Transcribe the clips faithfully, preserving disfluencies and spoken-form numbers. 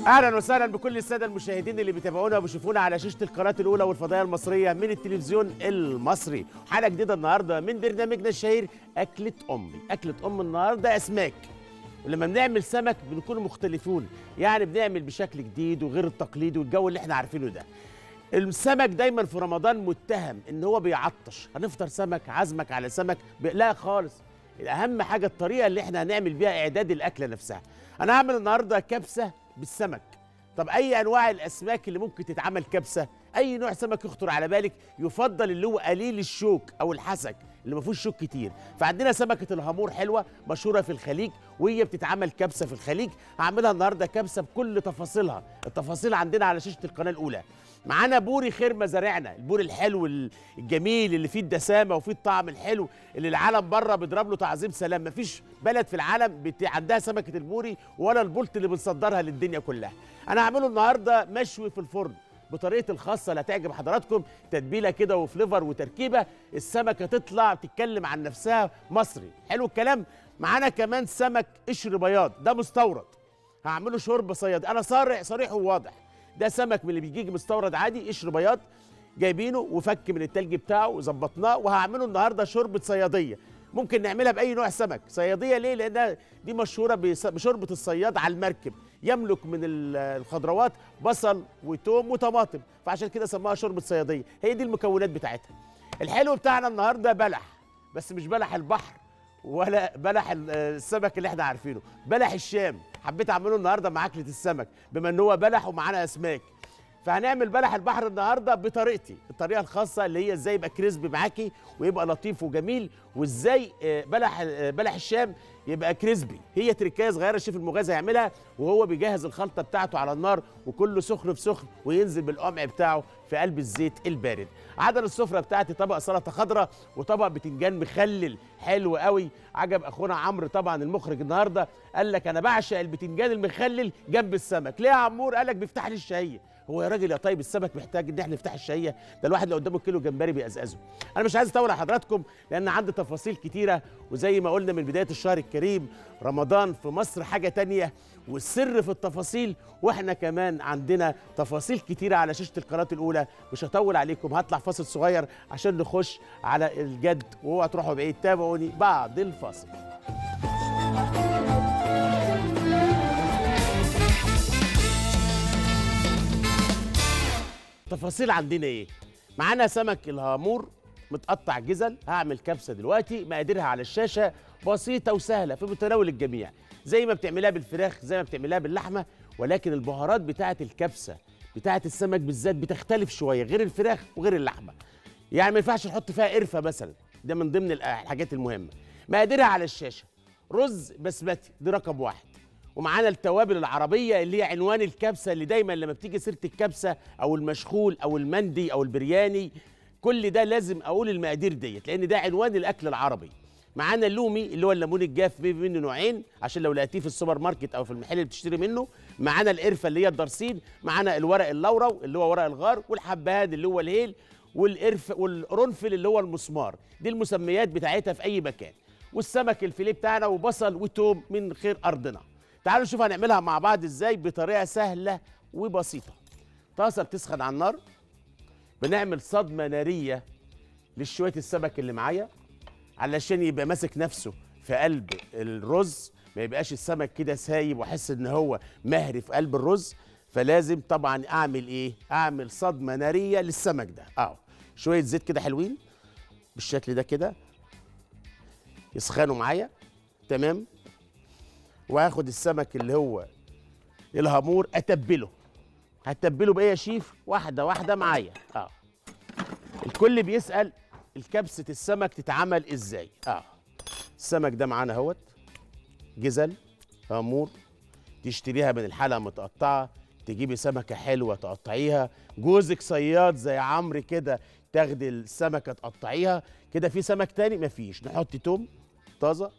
اهلا وسهلا بكل الساده المشاهدين اللي بيتابعونا وبيشوفونا على شاشه القناه الاولى والفضائيه المصريه من التلفزيون المصري. حلقه جديده النهارده من برنامجنا الشهير اكله امي. اكله ام النهارده اسماك، ولما بنعمل سمك بنكون مختلفون، يعني بنعمل بشكل جديد وغير التقليدي والجو اللي احنا عارفينه ده. السمك دايما في رمضان متهم ان هو بيعطش، هنفطر سمك، عزمك على سمك، لا خالص. الاهم حاجه الطريقه اللي احنا هنعمل بيها اعداد الاكله نفسها. انا هعمل النهارده كبسه بالسمك. طب اي انواع الاسماك اللي ممكن تتعمل كبسه؟ اي نوع سمك يخطر على بالك، يفضل اللي هو قليل الشوك او الحسك اللي ما فيهوش شوك كتير. فعندنا سمكه الهامور حلوه مشهوره في الخليج، وهي بتتعمل كبسه في الخليج. هعملها النهارده كبسه بكل تفاصيلها، التفاصيل عندنا على شاشه القناه الاولى. معانا بوري خير مزارعنا، البوري الحلو الجميل اللي فيه الدسامه وفيه الطعم الحلو اللي العالم بره بيضرب له تعظيم سلام. مفيش بلد في العالم بت... عندها سمكه البوري ولا البولت اللي بنصدرها للدنيا كلها. انا هعمله النهارده مشوي في الفرن بطريقه الخاصه اللي هتعجب حضراتكم، تتبيله كده وفليفر وتركيبه، السمكه تطلع تتكلم عن نفسها مصري. حلو الكلام. معانا كمان سمك قشر بياض، ده مستورد، هعمله شوربه صياد. انا صارح صريح وواضح، ده سمك من اللي بيجي مستورد عادي، قشر بياض جايبينه وفك من التلج بتاعه وظبطناه، وهعمله النهارده شوربه صياديه. ممكن نعملها باي نوع سمك. صياديه ليه؟ لانها دي مشهوره بشوربه الصياد على المركب، يملك من الخضروات بصل وتوم وطماطم، فعشان كده سموها شوربه صياديه. هي دي المكونات بتاعتها. الحلو بتاعنا النهارده بلح، بس مش بلح البحر ولا بلح السمك اللي احنا عارفينه، بلح الشام. حبيت اعمله النهارده مع اكله السمك بما ان هو بلح ومعانا اسماك. فهنعمل بلح البحر النهارده بطريقتي، الطريقه الخاصه اللي هي ازاي يبقى كريسبي معاكي ويبقى لطيف وجميل، وازاي بلح بلح الشام يبقى كريسبي. هي تركايه صغيره الشيف المغازي هيعملها وهو بيجهز الخلطه بتاعته على النار، وكله سخن في سخن، وينزل بالقمع بتاعه في قلب الزيت البارد. عدد السفره بتاعتي طبق سلطه خضراء وطبق بتنجان مخلل حلو قوي. عجب اخونا عمرو طبعا المخرج النهارده، قال لك انا بعشق البتنجان المخلل جنب السمك. ليه يا عمور؟ قال لك بيفتح لي الشهيه. هو يا راجل يا طيب السمك محتاج ان احنا نفتح الشهيه؟ ده الواحد لو قدامه كيلو جمبري بيقزقزه. انا مش عايز اطول على حضراتكم لان عندي تفاصيل كتيره، وزي ما قلنا من بدايه الشهر الكريم رمضان في مصر حاجه تانية، والسر في التفاصيل، واحنا كمان عندنا تفاصيل كتيره على شاشه القناه الاولى. مش هطول عليكم، هطلع فاصل صغير عشان نخش على الجد، واوعوا تروحوا بعيد، تابعوني بعد الفاصل. تفاصيل عندنا ايه؟ معانا سمك الهامور متقطع جزل، هعمل كبسه دلوقتي. مقاديرها على الشاشه، بسيطه وسهله في متناول الجميع، زي ما بتعملها بالفراخ زي ما بتعملها باللحمه، ولكن البهارات بتاعه الكبسه بتاعه السمك بالذات بتختلف شويه غير الفراخ وغير اللحمه. يعني ما ينفعش نحط فيها قرفه مثلا، ده من ضمن الحاجات المهمه. مقاديرها على الشاشه. رز بسمتي دي رقم واحد، ومعانا التوابل العربيه اللي هي عنوان الكبسه، اللي دايما لما بتيجي سيره الكبسه او المشخول او المندي او البرياني كل ده لازم اقول المقادير ديت، لان ده عنوان الاكل العربي. معانا اللومي اللي هو الليمون الجاف، في منه نوعين عشان لو لقيتيه في السوبر ماركت او في المحل اللي بتشتري منه. معانا القرفه اللي هي الدرسين، معانا الورق اللورو اللي هو ورق الغار، والحبهان اللي هو الهيل، والقرف والقرنفل اللي هو المسمار. دي المسميات بتاعتها في اي مكان. والسمك الفيليه بتاعنا، وبصل وتوم من خير ارضنا. تعالوا نشوف هنعملها مع بعض ازاي بطريقه سهله وبسيطه. طاسه بتسخن على النار، بنعمل صدمه ناريه لشويه السمك اللي معايا علشان يبقى ماسك نفسه في قلب الرز، ما يبقاش السمك كده سايب واحس ان هو مهري في قلب الرز. فلازم طبعا اعمل ايه؟ اعمل صدمه ناريه للسمك ده. اهو شويه زيت كده حلوين بالشكل ده كده يسخنوا معايا، تمام. وهاخد السمك اللي هو الهامور اتبله. هتبله بايه يا شيف؟ واحده واحده معايا. اه الكل بيسال الكبسه السمك تتعمل ازاي. اه السمك ده معانا اهوت، جزل هامور، تشتريها من الحلقه متقطعه، تجيبي سمكه حلوه تقطعيها، جوزك صياد زي عمرو كده تاخدي السمكه تقطعيها كده. في سمك تاني مفيش، نحط توم طازه،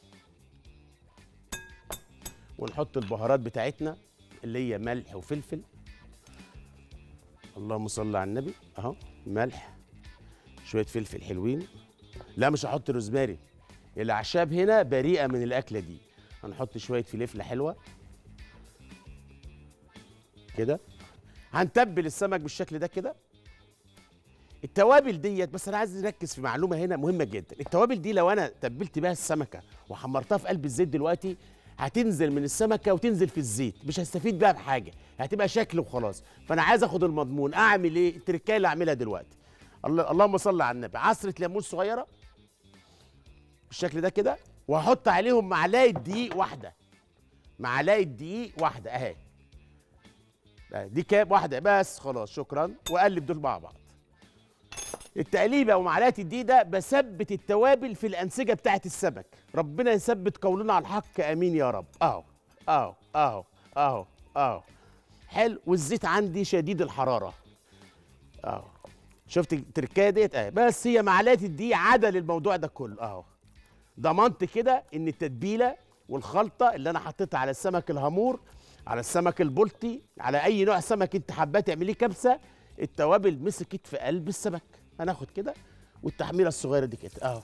ونحط البهارات بتاعتنا اللي هي ملح وفلفل. اللهم صل على النبي. اهو ملح، شويه فلفل حلوين. لا مش هحط روزماري، الاعشاب هنا بريئه من الاكله دي. هنحط شويه فلفله حلوه، كده. هنتبل السمك بالشكل ده كده. التوابل ديت بس انا عايز نركز في معلومه هنا مهمه جدا. التوابل دي لو انا تبلت بيها السمكه وحمرتها في قلب الزيت دلوقتي هتنزل من السمكه وتنزل في الزيت، مش هستفيد بيها بحاجه، هتبقى شكل وخلاص. فانا عايز اخد المضمون. اعمل ايه؟ التركايه اللي اعملها دلوقتي، الله اللهم صل على النبي، عصره ليمون صغيره بالشكل ده كده، وهحط عليهم معلقه دقيق واحده. معلقه دقيق واحده اهي. دي كام واحده بس، خلاص شكرا. واقلب دول مع بعض. التقليبه ومعلقه الدقيق ده بثبت التوابل في الانسجه بتاعت السمك. ربنا يثبت قولنا على الحق، امين يا رب. اهو اهو اهو اهو اهو حلو. والزيت عندي شديد الحراره اهو. شفت التركايه ديت اهي، بس هي معلقه الدقيق عدل الموضوع ده كله اهو. ضمنت كده ان التتبيله والخلطه اللي انا حطيتها على السمك الهامور، على السمك البلطي، على اي نوع سمك انت حباه تعمليه كبسه، التوابل مسكت في قلب السمك. هناخد كده والتحميره الصغيره دي كده اهو.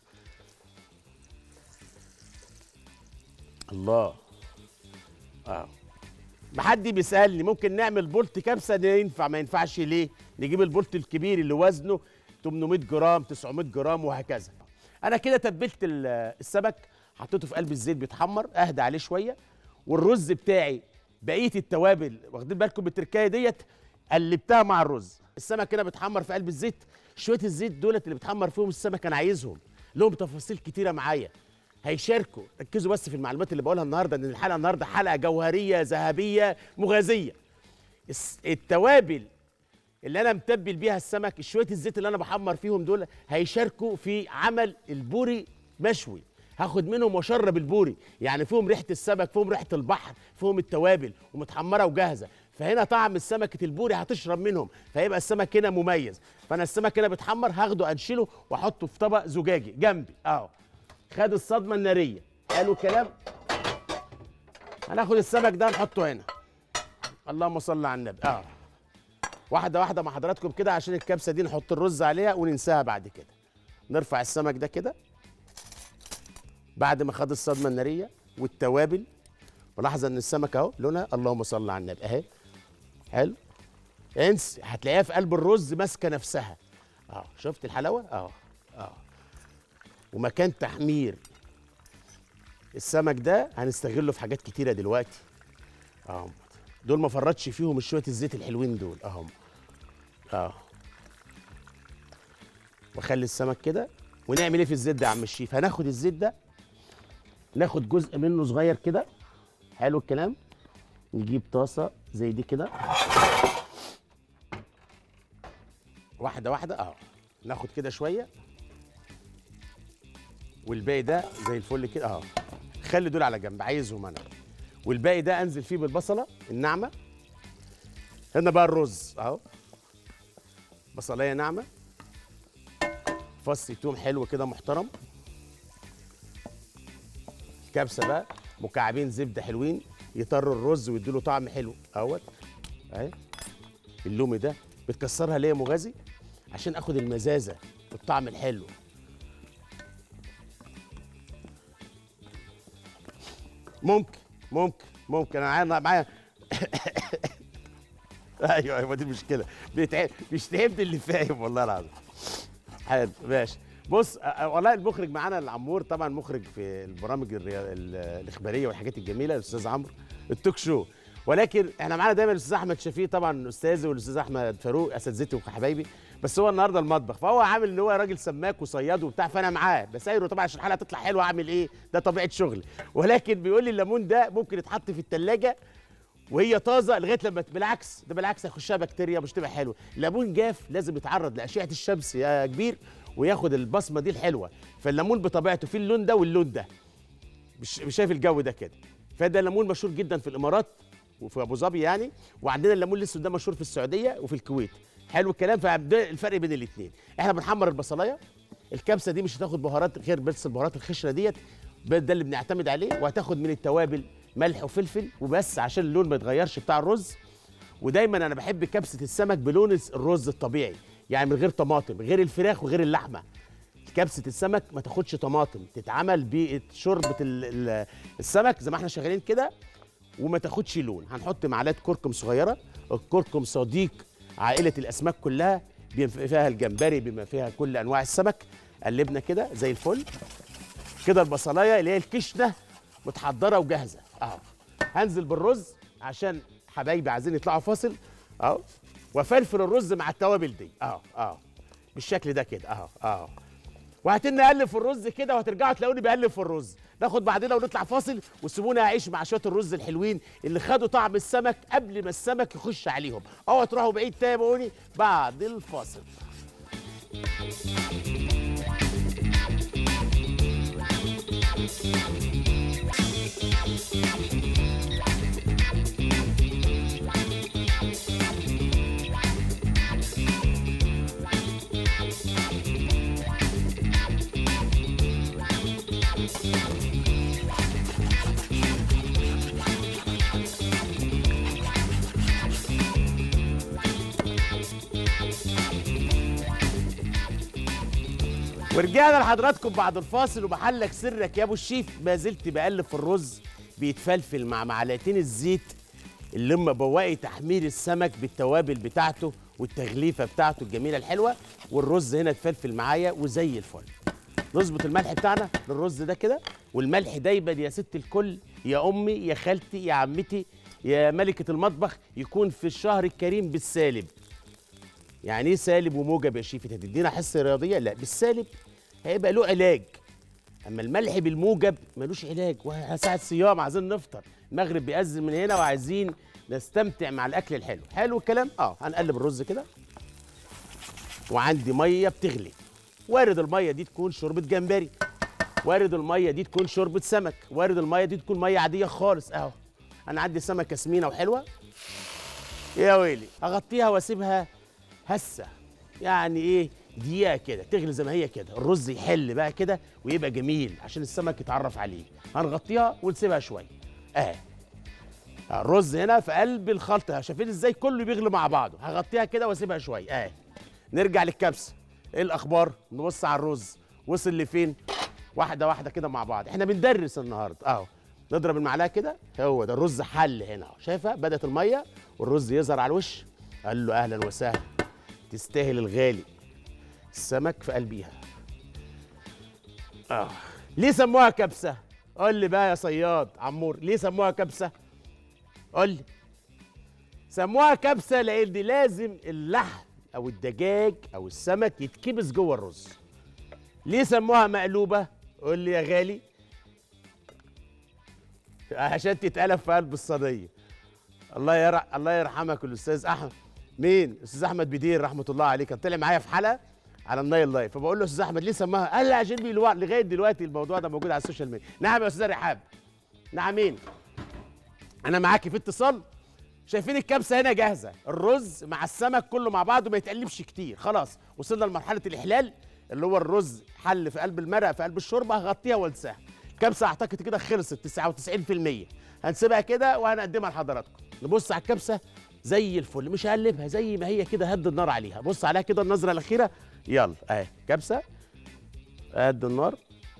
الله اه. محد بيسالني ممكن نعمل بولت كبسه؟ ده ينفع ما ينفعش ليه؟ نجيب البولت الكبير اللي وزنه ثمانمائة جرام تسعمائة جرام وهكذا. انا كده تبلت السمك، حطيته في قلب الزيت بيتحمر، اهدى عليه شويه. والرز بتاعي بقيه التوابل، واخدين بالكم بالتركايه ديت، قلبتها مع الرز. السمك هنا بيتحمر في قلب الزيت. شويه الزيت دولت اللي بيتحمر فيهم السمك انا عايزهم، لهم تفاصيل كتيره معايا هيشاركوا. ركزوا بس في المعلومات اللي بقولها النهارده، ان الحلقه النهارده حلقه جوهريه ذهبيه مغازيه. التوابل اللي انا متبل بيها السمك، شويه الزيت اللي انا بحمر فيهم دول هيشاركوا في عمل البوري مشوي. هاخد منهم واشرب البوري، يعني فيهم ريحه السمك، فيهم ريحه البحر، فيهم التوابل ومتحمره وجاهزه. فهنا طعم السمكه البوري هتشرب منهم، فيبقى السمك هنا مميز. فانا السمك هنا بيتحمر هاخده انشله واحطه في طبق زجاجي جنبي اهو. خد الصدمه الناريه، قالوا كلام. هناخد السمك ده نحطه هنا. اللهم صل على النبي اه. واحده واحده مع حضراتكم كده عشان الكبسه دي نحط الرز عليها وننساها بعد كده. نرفع السمك ده كده بعد ما خد الصدمه الناريه والتوابل. ولاحظه ان السمك اهو لونها اللهم صل على النبي اهي. حلو. انس هتلاقيها في قلب الرز ماسكه نفسها اه. شفت الحلاوه اه اه. ومكان تحمير السمك ده هنستغله في حاجات كتيره دلوقتي اهو. دول ما فرطش فيهم شويه الزيت الحلوين دول اهم اه. واخلي السمك كده. ونعمل ايه في الزيت ده يا عم الشيف؟ هناخد الزيت ده ناخد جزء منه صغير كده. حلو الكلام. نجيب طاسه زي دي كده واحده واحده اهو. ناخد كده شويه والباقي ده زي الفل كده اهو. خلي دول على جنب عايزهم انا. والباقي ده انزل فيه بالبصله الناعمه. هنا بقى الرز اهو. بصلايه ناعمه، فص توم حلو كده محترم. كبسه بقى مكعبين زبده حلوين يطروا الرز ويدوا طعم حلو اهوت اهي. اللومي ده بتكسرها ليه يا مغازي؟ عشان اخد المزازه والطعم الحلو. ممكن ممكن ممكن انا معايا ايوه ايوه دي المشكله. بيتعب بيشتهمني اللي فاهم والله العظيم. حلو ماشي. بص والله المخرج معانا العمور طبعا مخرج في البرامج الاخباريه والحاجات الجميله الاستاذ عمرو التوك شو. ولكن احنا معانا دايما الاستاذ احمد شفيق طبعا استاذي، والاستاذ احمد فاروق اساتذتي وحبايبي. بس هو النهارده المطبخ، فهو عامل ان هو راجل سماك وصياد وبتاع، فانا معاه بسايره طبعا عشان الحلقه تطلع حلوه. اعمل ايه؟ ده طبيعه شغلي. ولكن بيقول لي الليمون ده ممكن يتحط في الثلاجه وهي طازه لغايه لما بالعكس ده بالعكس هيخشها بكتيريا مش تبقى حلوه. الليمون جاف لازم يتعرض لاشعه الشمس يا كبير وياخد البصمه دي الحلوه. فالليمون بطبيعته في اللون ده واللون ده، مش مش شايف الجو ده كده. فده الليمون مشهور جدا في الامارات وفي ابو ظبي يعني. وعندنا الليمون الاسود ده مشهور في السعوديه وفي الكويت. حلو الكلام. فده الفرق بين الاثنين. احنا بنحمر البصلايه. الكبسه دي مش هتاخد بهارات غير بس البهارات الخشره ديت، ده اللي بنعتمد عليه. وهتاخد من التوابل ملح وفلفل وبس عشان اللون ما يتغيرش بتاع الرز. ودايما انا بحب كبسه السمك بلون الرز الطبيعي، يعني من غير طماطم، غير الفراخ وغير اللحمه. كبسه السمك ما تاخدش طماطم، تتعمل بشوربه السمك زي ما احنا شغالين كده وما تاخدش لون. هنحط معلقه كركم صغيره. الكركم صديق عائله الاسماك كلها، بما فيها الجمبري، بما فيها كل انواع السمك. قلبنا كده زي الفل. كده البصلايه اللي هي الكشنه متحضره وجاهزه اهو. هنزل بالرز عشان حبايبي عايزين يطلعوا فاصل اهو، وفلفل الرز مع التوابل دي اهو اهو بالشكل ده كده اهو اهو. وهتني اقلب في الرز كده، وهترجعوا تلاقوني بقلب في الرز. ناخد بعدين ونطلع فاصل، وسيبوني اعيش مع شويه الرز الحلوين اللي خدوا طعم السمك قبل ما السمك يخش عليهم. اوعوا تروحوا بعيد، تابعوني بعد الفاصل. ورجعنا لحضراتكم بعد الفاصل، ومحلك سرك يا ابو الشيف. ما زلت بقلب في الرز بيتفلفل مع معلقتين الزيت اللي هم بواقي تحمير السمك بالتوابل بتاعته والتغليفه بتاعته الجميله الحلوه. والرز هنا اتفلفل معايا وزي الفل. نظبط الملح بتاعنا للرز ده كده. والملح دايما يا ست الكل، يا امي، يا خالتي، يا عمتي، يا ملكه المطبخ، يكون في الشهر الكريم بالسالب. يعني ايه سالب وموجب يا شيف؟ هتدينا حصه رياضيه؟ لا، بالسالب هيبقى له علاج. اما الملح بالموجب ملوش علاج. وساعة صيام عايزين نفطر، المغرب بيأذن من هنا وعايزين نستمتع مع الاكل الحلو. حلو الكلام. اه هنقلب الرز كده. وعندي ميه بتغلي. وارد الميه دي تكون شوربه جمبري، وارد الميه دي تكون شوربه سمك، وارد الميه دي تكون ميه عاديه خالص اهو. انا عندي سمكه سمينه وحلوه يا ويلي. هغطيها واسيبها هسه، يعني ايه، دقيقه كده تغلي زي ما هي كده. الرز يحل بقى كده ويبقى جميل عشان السمك يتعرف عليه. هنغطيها ونسيبها شويه اه. الرز هنا في قلب الخلطه، شايفين ازاي كله بيغلي مع بعضه. هغطيها كده واسيبها شويه اه. نرجع للكبسه. ايه الاخبار؟ نبص على الرز وصل لفين، واحده واحده كده مع بعض. احنا بندرس النهارده اهو. نضرب المعلقه كده، هو ده الرز حل هنا اهو. شايفه بدات الميه والرز يظهر على الوش. قال له اهلا وسهلا، تستاهل الغالي. السمك في قلبيها اه. ليه سموها كبسه؟ قول لي بقى يا صياد عمور، ليه سموها كبسه؟ قول لي. سموها كبسه لان لازم اللحم او الدجاج او السمك يتكبس جوه الرز. ليه سموها مقلوبه؟ قول لي يا غالي. عشان تتقلب في قلب الصينيه. الله يرح... الله يرحمك الاستاذ احمد. مين؟ الاستاذ احمد بدير رحمه الله عليه، كان طلع معايا في حلقه على النايل لايف، فبقول له استاذ احمد ليه سماها؟ قال لي عشان بيلوع. لغايه دلوقتي الموضوع ده موجود على السوشيال ميديا. نعم يا استاذه رحاب. نعمين. انا معاكي في اتصال. شايفين الكبسه هنا جاهزه، الرز مع السمك كله مع بعضه ما يتقلبش كتير. خلاص وصلنا لمرحله الاحلال اللي هو الرز حل في قلب المرق في قلب الشوربه. هغطيها وانساها. الكبسه اعتقد كده خلصت تسعة وتسعين في المية. هنسيبها كده وهنقدمها لحضراتكم. نبص على الكبسه زي الفل، مش هقلبها زي ما هي كده. هد النار عليها، بص عليها كده النظره الاخيره. يلا اهي كبسه قد النار.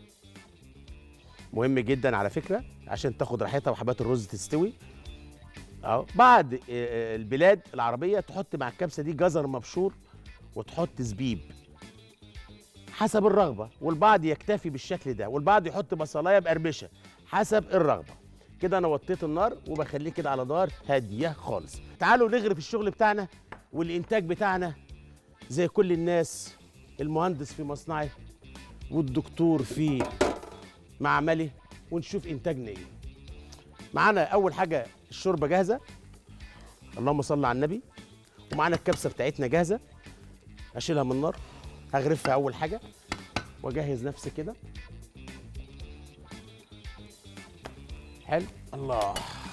مهم جدا على فكره عشان تاخد راحتها وحبات الرز تستوي اهو. بعد البلاد العربيه تحط مع الكبسه دي جزر مبشور وتحط زبيب حسب الرغبه، والبعض يكتفي بالشكل ده، والبعض يحط بصلايه مقرمشه حسب الرغبه. كده انا وطيت النار وبخليه كده على نار هاديه خالص. تعالوا نغرف الشغل بتاعنا والانتاج بتاعنا زي كل الناس. المهندس في مصنعه والدكتور في معمله، ونشوف انتاجنا ايه. معانا اول حاجه الشوربه جاهزه، اللهم صل على النبي. ومعانا الكبسه بتاعتنا جاهزه. اشيلها من النار، هغرفها اول حاجه واجهز نفسي كده. حلو. الله،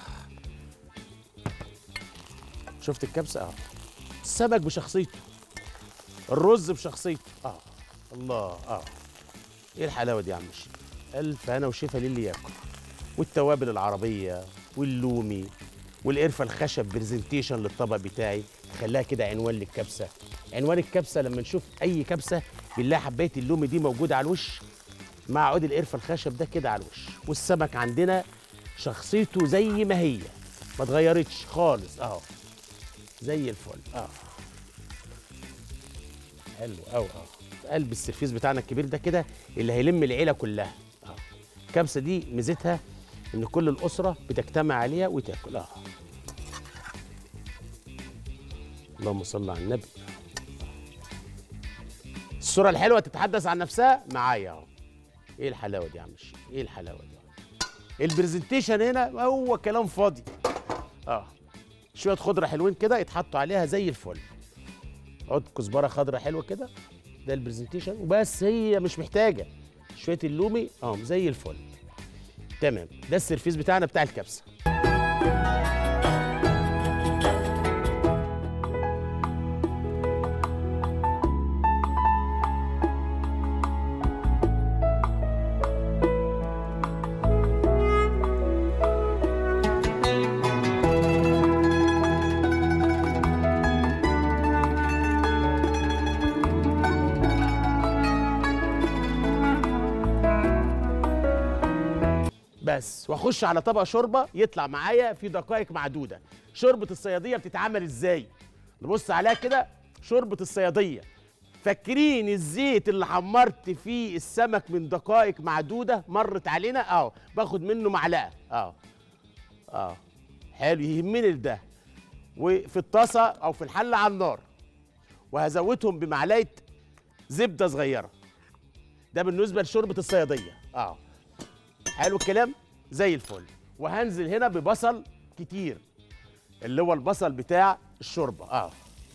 شفت الكبسه اهو. السمك بشخصيته، الرز بشخصيته اه. الله اه. ايه الحلاوه دي يا عم الشيف؟ الف هنا وشفا للي ياكل. والتوابل العربيه واللومي والقرفه الخشب برزنتيشن للطبق بتاعي. خليها كده عنوان للكبسه. عنوان الكبسه لما نشوف اي كبسه بنلاقي حبايه اللومي دي موجوده على الوش مع عود القرفه الخشب ده كده على الوش. والسمك عندنا شخصيته زي ما هي. ما اتغيرتش خالص اهو، زي الفل اه. حلو قوي اه. قلب السرفيس بتاعنا الكبير ده كده اللي هيلم العيله كلها اه. الكبسه دي ميزتها ان كل الاسره بتجتمع عليها وتاكل اه. اللهم صل على النبي. الصوره الحلوه تتحدث عن نفسها معايا اهو. ايه الحلاوه دي يا عم الشيخ؟ ايه الحلاوه دي؟ البرزنتيشن هنا هو كلام فاضي اه. شويه خضره حلوين كده يتحطوا عليها زي الفل. عود كزبره خضره حلوه كده، ده البرزنتيشن وبس. هي مش محتاجه شويه اللومي اه زي الفل. تمام، ده السرفيس بتاعنا بتاع الكبسه. بس واخش على طبق شوربه يطلع معايا في دقائق معدوده. شوربه الصياديه بتتعمل ازاي؟ نبص عليها كده. شوربه الصياديه، فاكرين الزيت اللي حمرت فيه السمك من دقائق معدوده مرت علينا اه، باخد منه معلقه اه اه. حلو، يهمني ده. وفي الطاسه او في الحله على النار، وهزودهم بمعلقه زبده صغيره. ده بالنسبه لشوربه الصياديه اه. حلو الكلام زي الفل. وهنزل هنا ببصل كتير، اللي هو البصل بتاع الشوربه اه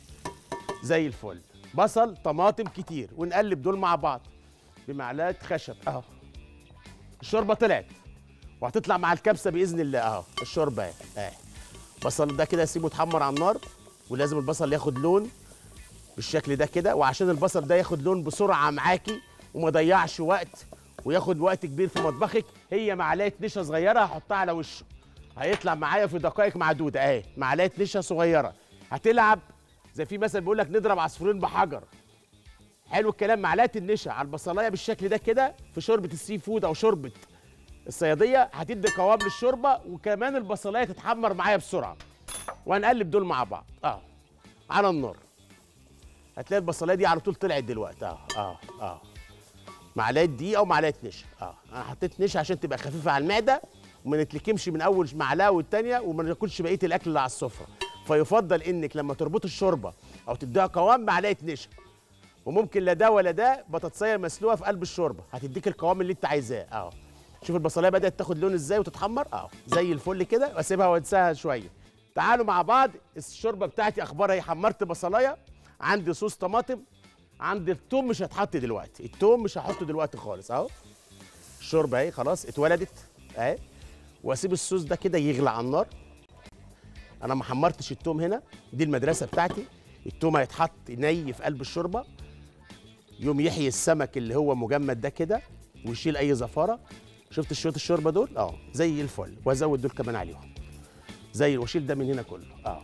زي الفل. بصل طماطم كتير، ونقلب دول مع بعض بمعلقه خشب اهو. الشوربه طلعت وهتطلع مع الكبسه باذن الله اهو. الشوربه اهي اهي. البصل ده كده اسيبه يتحمر على النار، ولازم البصل ياخد لون بالشكل ده كده. وعشان البصل ده ياخد لون بسرعه معاكي وما يضيعش وقت وياخد وقت كبير في مطبخك، هي معلقه نشا صغيره هحطها على وشه، هيطلع معايا في دقائق معدوده اهي. معلقه نشا صغيره هتلعب زي في مثل بيقول لك نضرب عصفورين بحجر. حلو الكلام. معلقه النشا على البصلايه بالشكل ده كده في شوربه السي فود او شوربه الصياديه هتدي قوام للشوربه، وكمان البصلايه تتحمر معايا بسرعه. وهنقلب دول مع بعض اه على النار. هتلاقي البصلايه دي على طول طلعت دلوقتي اه اه اه. معلقه دقيق او معلقه نشا اه. انا حطيت نشا عشان تبقى خفيفه على المعده وما نتلكمش من اول معلقه والثانيه وما ناكلش بقيه الاكل اللي على السفره. فيفضل انك لما تربط الشوربه او تديها قوام معلقه نشا. وممكن لا ده ولا ده، بطاطسيه مسلوقه في قلب الشوربه هتديك القوام اللي انت عايزاه اه. شوف البصلايه بدات تاخد لون ازاي وتتحمر اه زي الفل كده. واسيبها وانساها شويه. تعالوا مع بعض. الشوربه بتاعتي اخبارها ايه؟ حمرت بصلايه، عندي صوص طماطم، عندي التوم مش هتحط دلوقتي، التوم مش هحطه دلوقتي خالص اهو. الشوربه اهي خلاص اتولدت اهي. واسيب الصوص ده كده يغلى على النار. انا ما حمرتش التوم هنا، دي المدرسه بتاعتي. التوم هيتحط ني في قلب الشوربه، يوم يحيي السمك اللي هو مجمد ده كده ويشيل اي زفاره. شفت شويه الشوربه دول اه زي الفل. وازود دول كمان عليهم زي، واشيل ده من هنا كله اه.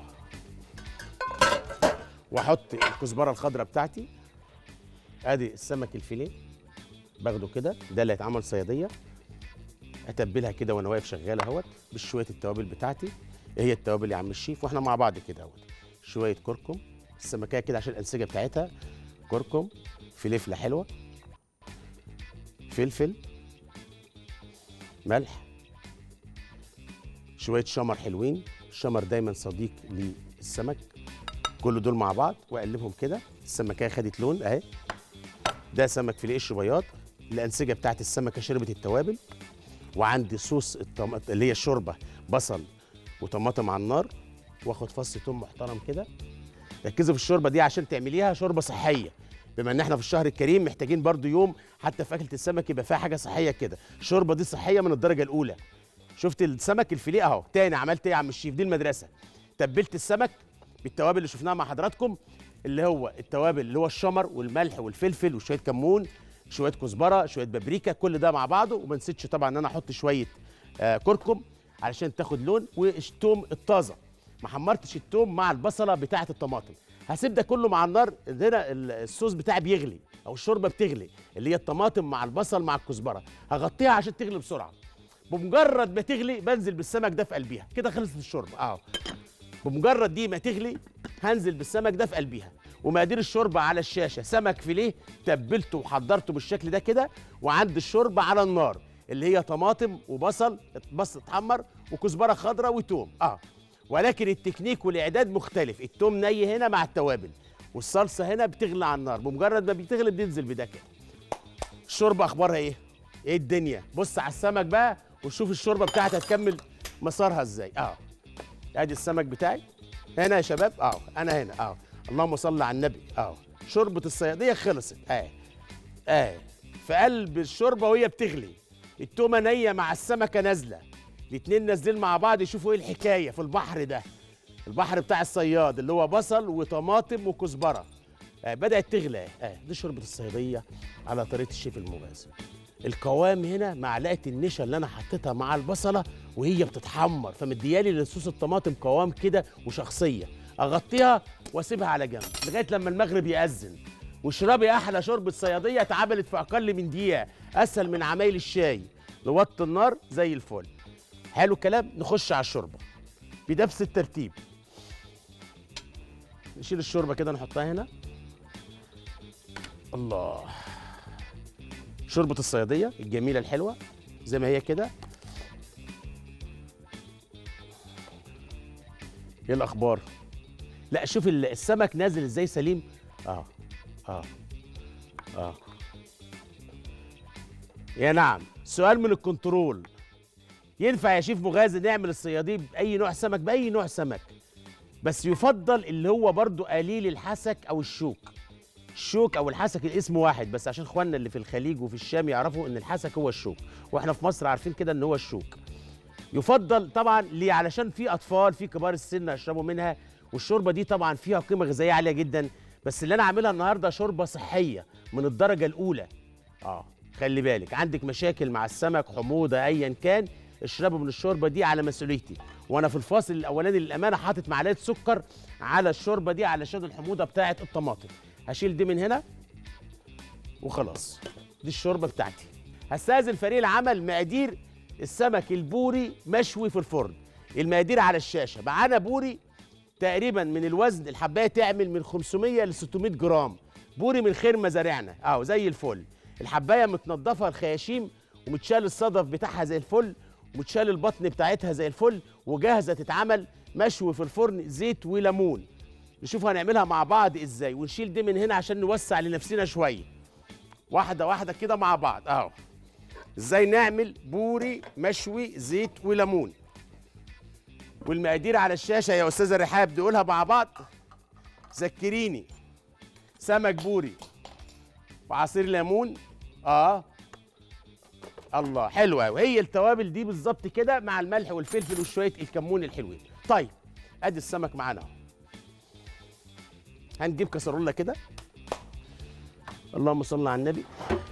واحط الكزبره الخضراء بتاعتي. ادي السمك الفيليه باخده كده، ده اللي هيتعمل صياديه. اتبلها كده وانا واقف شغال اهوت بشويه التوابل بتاعتي. ايه هي التوابل يا عم الشيف واحنا مع بعض كده اهوت؟ شويه كركم، السمكيه كده عشان الانسجه بتاعتها. كركم، فلفله حلوه، فلفل، ملح، شويه شمر حلوين. الشمر دايما صديق للسمك. كل دول مع بعض واقلبهم كده. السمكيه خدت لون اهي. ده سمك فيليه قشر بياض. الانسجه بتاعت السمكه شربت التوابل. وعندي صوص الطماطم اللي هي الشوربه، بصل وطماطم على النار. واخد فص توم محترم كده. ركزوا في الشوربه دي عشان تعمليها شوربه صحيه، بما ان احنا في الشهر الكريم محتاجين برضو يوم حتى في اكله السمك يبقى فيها حاجه صحيه كده. الشوربه دي صحيه من الدرجه الاولى. شفت السمك الفيليه اهو. تاني عملت ايه يا عم الشيف؟ دي المدرسه. تبلت السمك بالتوابل اللي شفناها مع حضراتكم، اللي هو التوابل اللي هو الشمر والملح والفلفل وشويه كمون، شويه كزبره، شويه بابريكا، كل ده مع بعضه. وما نسيتش طبعا ان انا احط شويه آه كركم علشان تاخد لون. والثوم الطازه، ما حمرتش الثوم مع البصله بتاعه الطماطم. هسيب ده كله مع النار. هنا الصوص بتاعي بيغلي او الشوربه بتغلي، اللي هي الطماطم مع البصل مع الكزبره. هغطيها عشان تغلي بسرعه. بمجرد ما تغلي بنزل بالسمك ده في قلبيها كده، خلصت الشوربه. اه بمجرد دي ما تغلي هنزل بالسمك ده في قلبيها. ومقادير الشوربه على الشاشه: سمك فيليه تبلته وحضرته بالشكل ده كده، وعند الشوربه على النار اللي هي طماطم وبصل، بصل اتحمر وكزبره خضراء وتوم. اه ولكن التكنيك والاعداد مختلف. التوم ني هنا مع التوابل، والصلصه هنا بتغلي على النار. بمجرد ما بتغلي بننزل بده كده. الشوربه اخبارها ايه؟ ايه الدنيا؟ بص على السمك بقى وشوف الشوربه بتاعتها هتكمل مسارها ازاي. اه ادي السمك بتاعي هنا يا شباب. اه انا هنا. اه اللهم صل على النبي. اه شوربه الصياديه خلصت. اه اه في قلب الشوربه وهي بتغلي، التومه نيه مع السمكه نازله، الاتنين نازلين مع بعض. يشوفوا ايه الحكايه في البحر ده، البحر بتاع الصياد اللي هو بصل وطماطم وكزبره. آه بدات تغلى. اه دي شوربه الصياديه على طريقه الشيف المغازي. القوام هنا معلقه النشا اللي انا حطيتها مع البصله وهي بتتحمر، فمديالي لصوص الطماطم قوام كده وشخصيه. اغطيها واسيبها على جنب لغايه لما المغرب يأذن، واشربي احلى شوربه صياديه اتعملت في اقل من دقيقه، اسهل من عمايل الشاي. نوطي النار زي الفل. حلو الكلام. نخش على الشوربه بنفس الترتيب. نشيل الشوربه كده نحطها هنا. الله، شوربه الصياديه الجميله الحلوه زي ما هي كده. ايه الاخبار؟ لا شوف السمك نازل ازاي سليم. اه اه اه يا نعم. سؤال من الكنترول: ينفع يا شيف مغازي نعمل الصياديه باي نوع سمك؟ باي نوع سمك، بس يفضل اللي هو برضو قليل الحسك او الشوك. الشوك او الحسك الاسم واحد، بس عشان اخواننا اللي في الخليج وفي الشام يعرفوا ان الحسك هو الشوك، واحنا في مصر عارفين كده ان هو الشوك. يفضل طبعا ليه؟ علشان في اطفال في كبار السن يشربوا منها، والشوربه دي طبعا فيها قيمه غذائيه عاليه جدا. بس اللي انا عاملها النهارده شوربه صحيه من الدرجه الاولى. اه خلي بالك، عندك مشاكل مع السمك، حموضه، ايا كان، اشربوا من الشوربه دي على مسؤوليتي. وانا في الفاصل الاولاني للامانه حاطط معلقه سكر على الشوربه دي علشان الحموضه بتاعه الطماطم. هشيل دي من هنا وخلاص. دي الشوربه بتاعتي. هستاذن فريق العمل مقادير السمك البوري مشوي في الفرن. المقادير على الشاشه. معانا بوري تقريبا من الوزن الحبايه تعمل من خمسمية ل ستمية جرام، بوري من خير مزارعنا اهو زي الفل. الحبايه متنضفه الخياشيم ومتشال الصدف بتاعها زي الفل، ومتشال البطن بتاعتها زي الفل، وجاهزه تتعمل مشوي في الفرن زيت وليمون. نشوف هنعملها مع بعض ازاي. ونشيل دي من هنا عشان نوسع لنفسنا شويه، واحده واحده كده مع بعض اهو. ازاي نعمل بوري مشوي زيت وليمون. والمقادير على الشاشه يا استاذه رحاب نقولها مع بعض. ذكريني. سمك بوري وعصير ليمون. اه الله حلوه قوي. هي التوابل دي بالظبط كده مع الملح والفلفل وشويه الكمون الحلوين. طيب ادي السمك معانا اهو. هنجيب كسرولة كده. اللهم صل على النبي.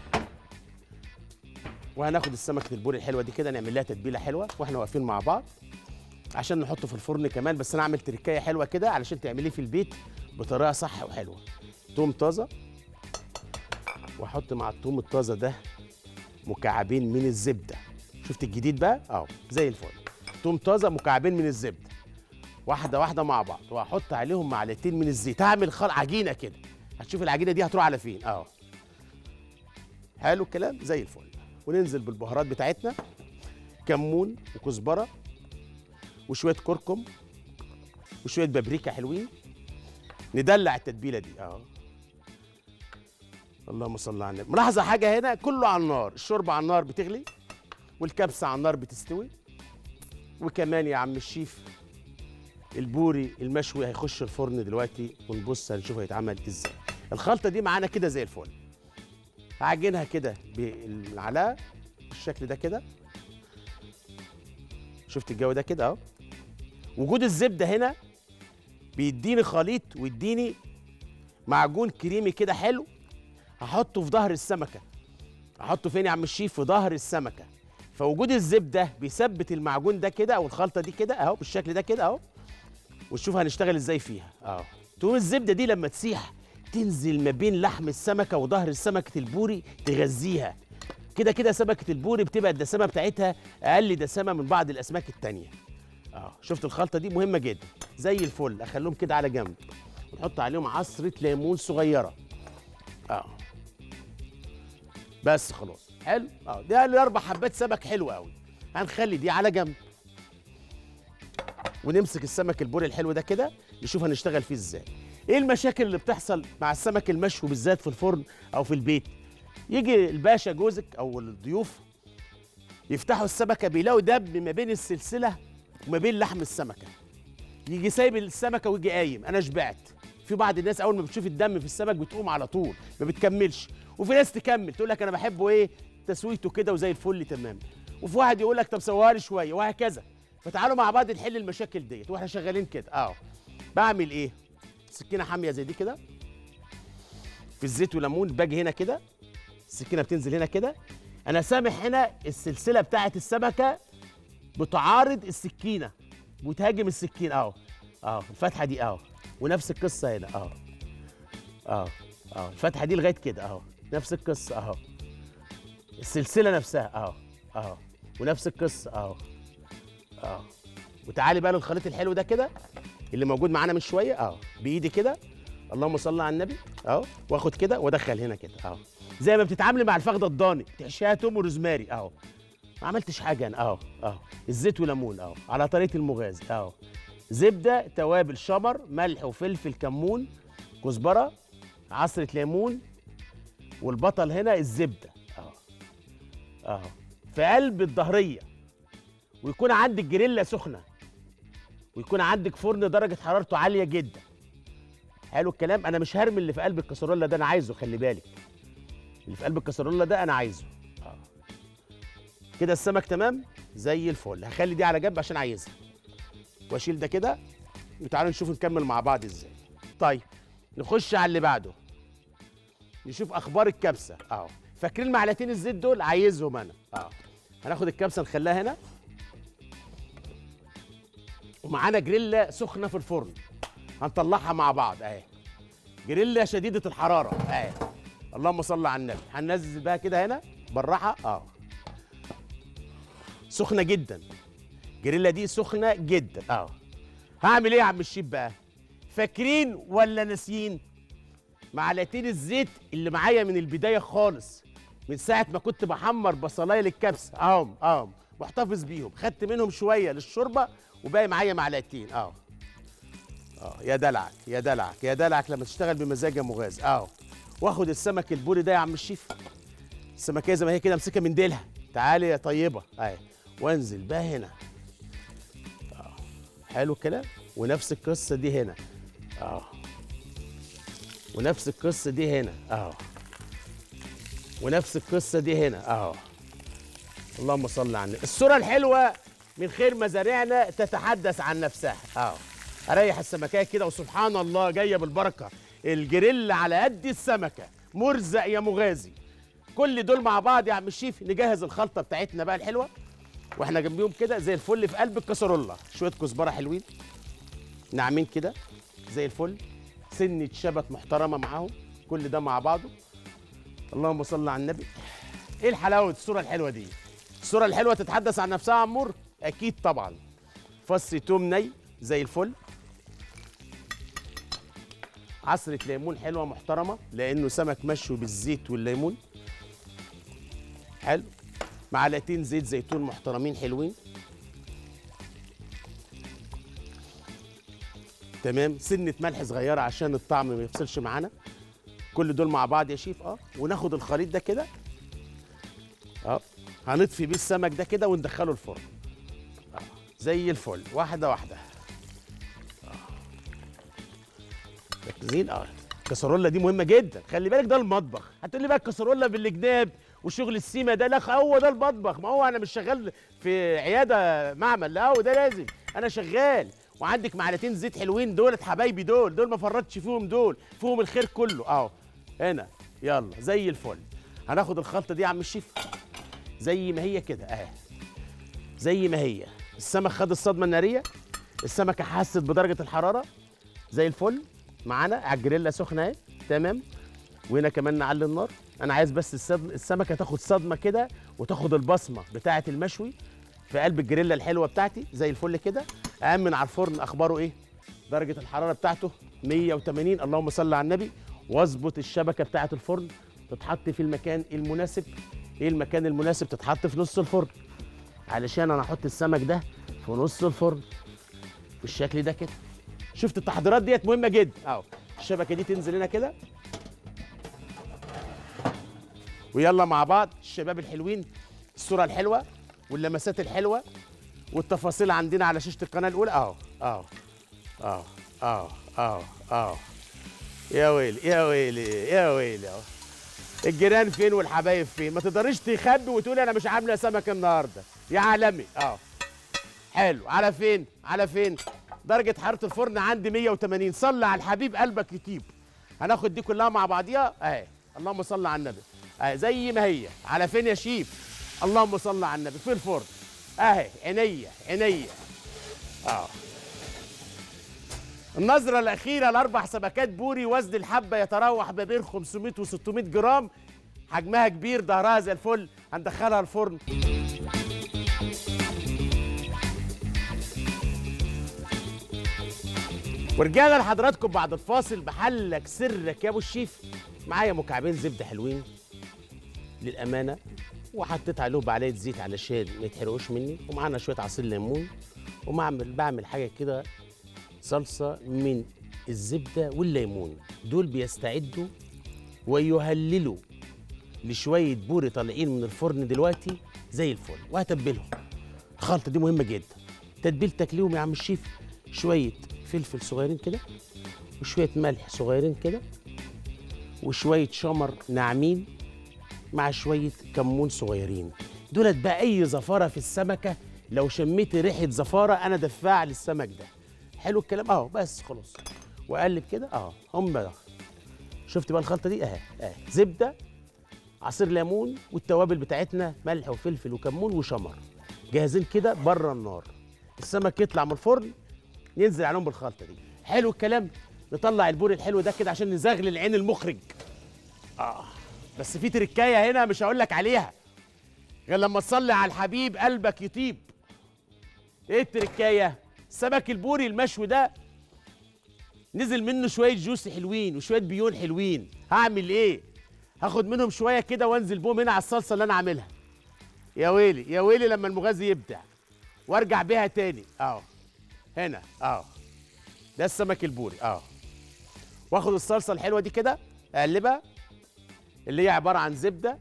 وهناخد السمكة البوري الحلوة دي كده نعمل لها تتبيلة حلوة واحنا واقفين مع بعض عشان نحطه في الفرن كمان. بس انا اعمل تركاية حلوة كده علشان تعمليه في البيت بطريقة صح وحلوة. توم طازة، واحط مع التوم الطازة ده مكعبين من الزبدة. شفت الجديد بقى؟ اهو زي الفل. توم طازة مكعبين من الزبدة، واحده واحده مع بعض، وهحط عليهم معلقتين من الزيت. هعمل خل عجينه كده. هتشوف العجينه دي هتروح على فين اهو. حلو الكلام زي الفل. وننزل بالبهارات بتاعتنا: كمون وكزبره وشويه كركم وشويه بابريكا حلوين. ندلع التتبيله دي اهو. اللهم صل على النبي. ملاحظه حاجه هنا، كله على النار. الشوربه على النار بتغلي، والكبسه على النار بتستوي، وكمان يا عم الشيف البوري المشوي هيخش الفرن دلوقتي، ونبص هنشوف هيتعمل ازاي. الخلطه دي معانا كده زي الفل. هعجنها كده بالمعلقه بالشكل ده كده. شفت الجو ده كده اهو. وجود الزبده هنا بيديني خليط ويديني معجون كريمي كده حلو. هحطه في ظهر السمكه. هحطه فين يا عم الشيف؟ في ظهر السمكه. فوجود الزبده بيثبت المعجون ده كده او الخلطه دي كده اهو بالشكل ده كده اهو. وشوف هنشتغل ازاي فيها اه. تقوم الزبده دي لما تسيح تنزل ما بين لحم السمكه وظهر السمكه البوري تغذيها. كده كده سمكه البوري بتبقى الدسامه بتاعتها اقل دسامه من بعض الاسماك التانيه. اه شفت الخلطه دي مهمه جدا زي الفل. اخليهم كده على جنب ونحط عليهم عصره ليمون صغيره. اه بس خلاص حلو. اه ده الاربع حبات سمك حلو قوي. هنخلي دي على جنب ونمسك السمك البوري الحلو ده كده نشوف هنشتغل فيه ازاي. ايه المشاكل اللي بتحصل مع السمك المشوي بالذات في الفرن او في البيت؟ يجي الباشا جوزك او الضيوف يفتحوا السمكه بيلاقوا دب ما بين السلسله وما بين لحم السمكه. يجي سايب السمكه ويجي قايم انا شبعت. في بعض الناس اول ما بتشوف الدم في السمك بتقوم على طول ما بتكملش، وفي ناس تكمل تقول لك انا بحبه ايه تسويته كده وزي الفل تمام، وفي واحد يقول لك طب سويها لي شويه وهكذا. فتعالوا مع بعض نحل المشاكل ديت واحنا شغالين كده. اه بعمل ايه؟ سكينه حاميه زي دي كده في الزيت وليمون، باجي هنا كده السكينه بتنزل هنا كده، انا سامح هنا السلسله بتاعه السمكه بتعارض السكينه وتهاجم السكينه اهو. اه الفتحه دي اهو، ونفس القصه هنا اهو. اه اه الفتحه دي لغايه كده اهو، نفس القصه اهو. السلسله نفسها اهو اهو، ونفس القصه اهو اهو. وتعالي بقى للخليط الحلو ده كده اللي موجود معانا من شويه اهو، بايدي كده اللهم صل على النبي اهو، واخد كده وادخل هنا كده اهو، زي ما بتتعاملي مع الفخده الضاني تحشيها توم وروزماري اهو. ما عملتش حاجه انا اهو اهو. الزيت وليمون اهو على طريقه المغازي اهو، زبده، توابل، شمر، ملح وفلفل، كمون، كزبره، عصره ليمون، والبطل هنا الزبده اهو اهو في قلب الظهريه. ويكون عندك جريلا سخنه، ويكون عندك فرن درجه حرارته عاليه جدا. حلو الكلام. انا مش هرمي اللي في قلب الكسرولة ده، انا عايزه خلي بالك. اللي في قلب الكسرولة ده انا عايزه اه. كده السمك تمام زي الفل. هخلي دي على جنب عشان عايزها، واشيل ده كده وتعالوا نشوف نكمل مع بعض ازاي. طيب نخش على اللي بعده، نشوف اخبار الكبسه اهو. فاكرين معلقتين الزيت دول؟ عايزهم انا اه. هناخد الكبسه نخليها هنا، ومعانا جريلا سخنه في الفرن هنطلعها مع بعض اهي. جريلا شديده الحراره اهي، اللهم صل على النبي. هننزل بقى كده هنا بالراحه اه، سخنه جدا. جريلا دي سخنه جدا اه. هعمل ايه يا عم الشيف بقى؟ فاكرين ولا ناسيين معلقتين الزيت اللي معايا من البدايه خالص، من ساعه ما كنت بحمر بصلايه للكبسه اهم اهم محتفظ بيهم؟ خدت منهم شويه للشوربه وباقي معايا معلقتين اه اه. يا دلعك يا دلعك يا دلعك لما تشتغل بمزاج يا مغاز اه. واخد السمك البوري ده يا عم الشيف، السمكيه زي ما هي كده امسكها من ديلها، تعالي يا طيبه اهي، وانزل بقى هنا اه. حلو الكلام. ونفس القصه دي هنا اه، ونفس القصه دي هنا اه، ونفس القصه دي هنا اه. اللهم صل على النبي. الصوره الحلوه من خير مزارعنا تتحدث عن نفسها اه. اريح السمكيه كده وسبحان الله جايه بالبركه. الجريل على قد السمكه، مرزق يا مغازي. كل دول مع بعض يا عم الشيف نجهز الخلطه بتاعتنا بقى الحلوه واحنا جنبيهم كده زي الفل في قلب الكسرولة. شويه كزبره حلوين ناعمين كده زي الفل، سنه شبت محترمه معاهم، كل ده مع بعضه. اللهم صل على النبي. ايه الحلاوه الصوره الحلوه دي؟ الصوره الحلوه تتحدث عن نفسها يا عمور؟ اكيد طبعا. فص توم ني زي الفل، عصره ليمون حلوه محترمه لانه سمك مشوي بالزيت والليمون. حلو. معلقتين زيت زيتون محترمين حلوين تمام. سنه ملح صغيره عشان الطعم ما يفصلش معانا. كل دول مع بعض يا شيف اه. وناخد الخليط ده كده اه، هنطفي بيه السمك ده كده وندخله الفرن اه زي الفل. واحده واحده اه. مركزين اه. الكسرولة دي مهمه جدا، خلي بالك ده المطبخ. هتقول لي بقى الكسرولة بالجناب وشغل السيما ده؟ لا هو ده المطبخ. ما هو انا مش شغال في عياده معمل، لا هو ده لازم انا شغال. وعندك معلقتين زيت حلوين دولت حبايبي، دول دول ما فرطتش فيهم، دول فيهم الخير كله اهو هنا. يلا زي الفل. هناخد الخلطه دي يا عم الشيف زي ما هي كده اهي، زي ما هي. السمك خد الصدمه الناريه، السمكه حست بدرجه الحراره زي الفل معانا على الجريلا سخنه اهي تمام. وهنا كمان نعلي النار. انا عايز بس السد- السمكه تاخد صدمه كده وتاخد البصمه بتاعه المشوي في قلب الجريلا الحلوه بتاعتي زي الفل كده. امن على الفرن اخباره ايه؟ درجه الحراره بتاعته مية وتمانين، اللهم صل على النبي. واظبط الشبكه بتاعه الفرن تتحط في المكان المناسب. ايه المكان المناسب؟ تتحط في نص الفرن، علشان انا احط السمك ده في نص الفرن بالشكل ده كده. شفت التحضيرات ديت مهمه جدا اهو. الشبكه دي تنزل هنا كده، ويلا مع بعض الشباب الحلوين، الصوره الحلوه واللمسات الحلوه والتفاصيل عندنا على شاشه القناه الاولى اهو اهو اهو اهو اهو اهو. يا ويلي يا ويلي يا ويلي اهو. الجيران فين والحبايب فين؟ ما تقدريش تخبي وتقولي انا مش عامله سمك النهارده يا عالمي. اه حلو. على فين؟ على فين؟ درجه حراره الفرن عندي مية وتمانين. صلي على الحبيب قلبك يطيب. هناخد دي كلها مع بعضيها اهي. اللهم صل على النبي. اهي زي ما هي. على فين يا شيف؟ اللهم صل على النبي. في الفرن اهي. عينيا عينيا. اه النظرة الأخيرة لأربع سمكات بوري، وزن الحبة يتراوح ما بين خمسمية و ستمية جرام، حجمها كبير، ظهرها زي الفل. هندخلها الفرن. ورجعنا لحضراتكم بعد الفاصل بحلك سرك يا ابو الشيف. معايا مكعبين زبده حلوين للامانه، وحطيت عليهم بعليه زيت علشان ما يتحرقوش مني، ومعانا شويه عصير ليمون، وبعمل بعمل حاجه كده صلصه من الزبده والليمون. دول بيستعدوا ويهللوا لشويه بوري طالعين من الفرن دلوقتي زي الفل، وهتبلهم. الخلطه دي مهمه جدا. تتبيلتك ليهم يا عم الشيف شويه فلفل صغيرين كده، وشويه ملح صغيرين كده، وشويه شمر ناعمين، مع شويه كمون صغيرين. دولت بقى اي زفاره في السمكه لو شميت ريحه زفاره انا دفاع للسمك ده. حلو الكلام اهو. بس خلاص واقلب كده اهو. هم ده. شفت بقى الخلطه دي اهي اهي. زبده، عصير ليمون، والتوابل بتاعتنا ملح وفلفل وكمون وشمر، جاهزين كده بره النار. السمك يطلع من الفرن ينزل عليهم بالخلطه دي. حلو الكلام. نطلع البوري الحلو ده كده عشان نزغلل عين المخرج. اه بس في تركايه هنا مش هقول لك عليها غير لما تصلي على الحبيب قلبك يطيب. ايه التركايه؟ السمك البوري المشوي ده نزل منه شويه جوس حلوين وشويه بيون حلوين. هعمل ايه؟ هاخد منهم شويه كده وانزل بهم هنا على الصلصه اللي انا عاملها. يا ويلي يا ويلي لما المغازي يبدع، وارجع بيها تاني اهو هنا اهو. ده السمك البوري اهو. واخد الصلصه الحلوه دي كده اقلبها، اللي هي عباره عن زبده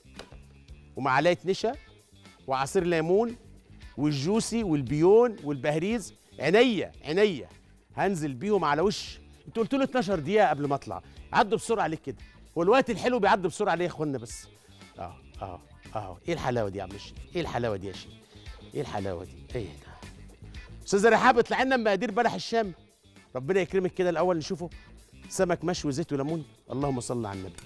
ومعلقه نشا وعصير ليمون والجوسي والبيون والبهريز. عينيا عينيا. هنزل بيهم على وش. انت قلت له اتناشر دقيقه قبل ما اطلع. عدوا بسرعه عليك كده. هو الوقت الحلو بيعدي بسرعه ليه يا اخوانا؟ بس اهو اهو اهو. ايه الحلاوه دي يا عم الشيف؟ ايه الحلاوه دي يا شيف؟ ايه الحلاوه دي؟ ايه ده؟ استاذه رحاب اطلع لنا مقادير بلح الشام. ربنا يكرمك كده. الاول نشوفه سمك مشوي زيت وليمون. اللهم صل على النبي.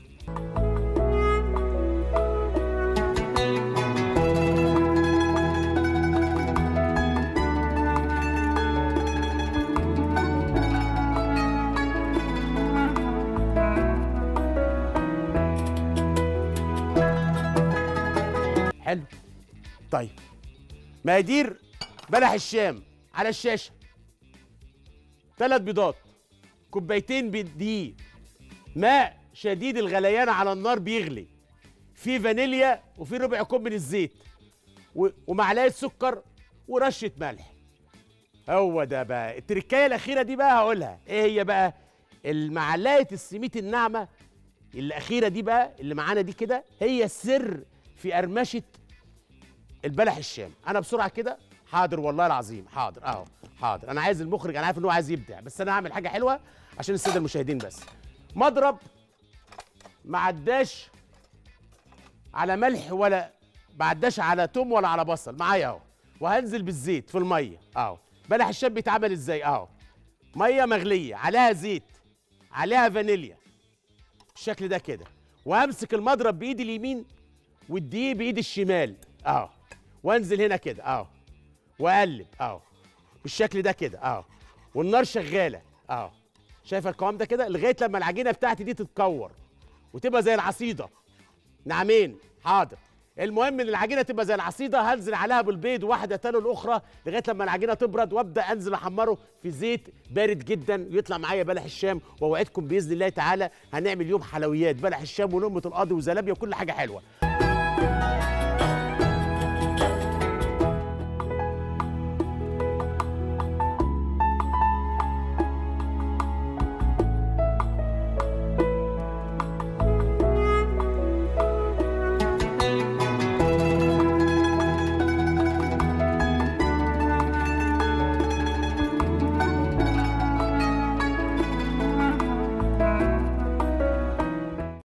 حلو. طيب مقادير بلح الشام على الشاشه. ثلاث بيضات، كوبايتين دقيق، ماء شديد الغليان على النار بيغلي، في فانيليا وفي ربع كوب من الزيت، ومعلقه سكر ورشه ملح. هو ده بقى التركايه الاخيره دي بقى هقولها ايه هي بقى. المعلقه السميد الناعمه الاخيره دي بقى اللي معانا دي كده هي السر في قرمشه البلح الشام. انا بسرعه كده. حاضر والله العظيم حاضر اهو. حاضر. انا عايز المخرج، انا عارف ان هو عايز يبدع، بس انا هعمل حاجه حلوه عشان الساده المشاهدين. بس مضرب ما عداش على ملح ولا ما عداش على توم ولا على بصل معايا اهو. وهنزل بالزيت في الميه اهو. بلح الشام بيتعمل ازاي اهو؟ ميه مغليه عليها زيت عليها فانيليا بالشكل ده كده، وهمسك المضرب بايدي اليمين والدقيق بايدي الشمال اهو، وانزل هنا كده اهو، واقلب اهو بالشكل ده كده اهو، والنار شغاله اهو. شايف القوام ده كده لغايه لما العجينه بتاعتي دي تتكور وتبقى زي العصيده. نعمين حاضر. المهم ان العجينه تبقى زي العصيده، هنزل عليها بالبيض واحده تلو الاخرى لغايه لما العجينه تبرد، وابدا انزل احمره في زيت بارد جدا ويطلع معايا بلح الشام. واوعدكم باذن الله تعالى هنعمل يوم حلويات، بلح الشام ولقمه القاضي وزلابيه وكل حاجه حلوه.